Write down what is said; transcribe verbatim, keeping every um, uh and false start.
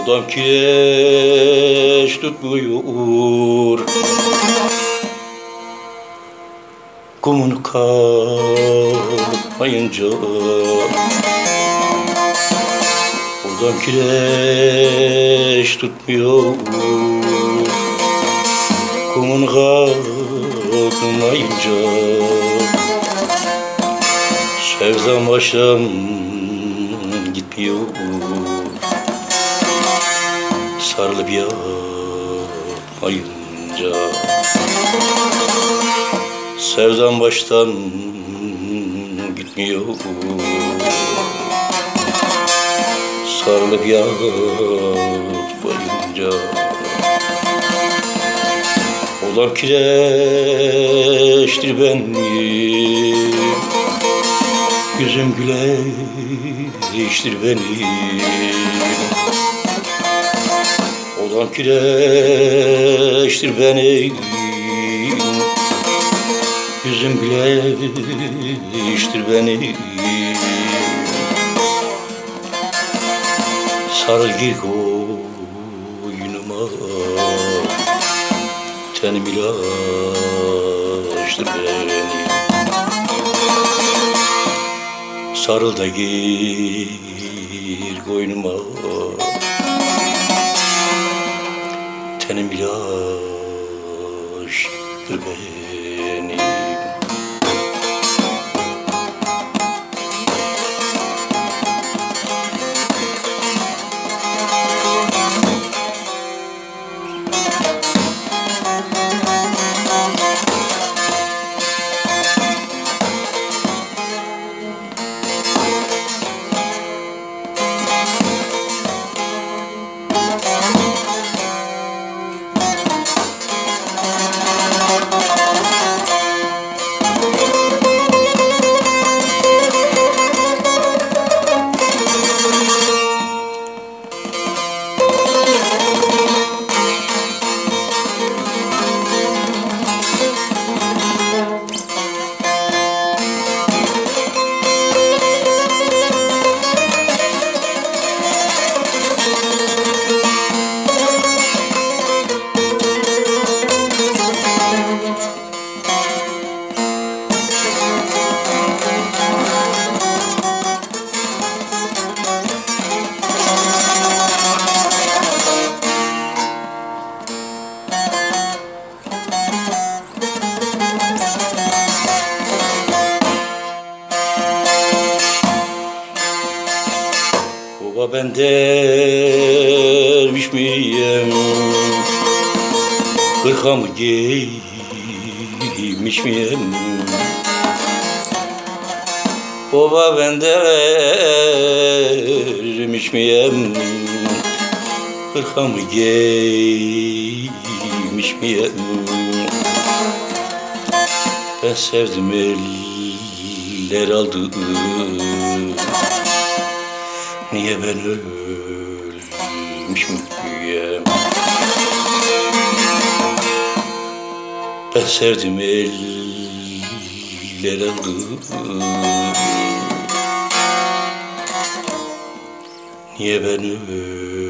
Odam kireç tutmuyor, kumunu kalmayınca. Odam kireç tutmuyor, kumunu kalmayınca. Sevdam baştan gitmiyor, sarılıp yatmayınca. Sevdam baştan gitmiyor, sarılıp yatmayınca. Odam kireçtir benim, yüzüm güleçtir benim. Odam kireçtir benim, yüzüm güleçtir benim. Sarıl gir koynuma, tenim ilaçtır benim. Sarıl da gir koynuma, tenim ilaçtır benim. Baba ben derviş miyim, hırkamı giymiş miyim? Baba ben derviş miyim, hırkamı giymiş miyim? Ben sevdim eller aldı, niye ben ölmüş müyüm? Ben sevdim eller aldı, niye ben ölmüş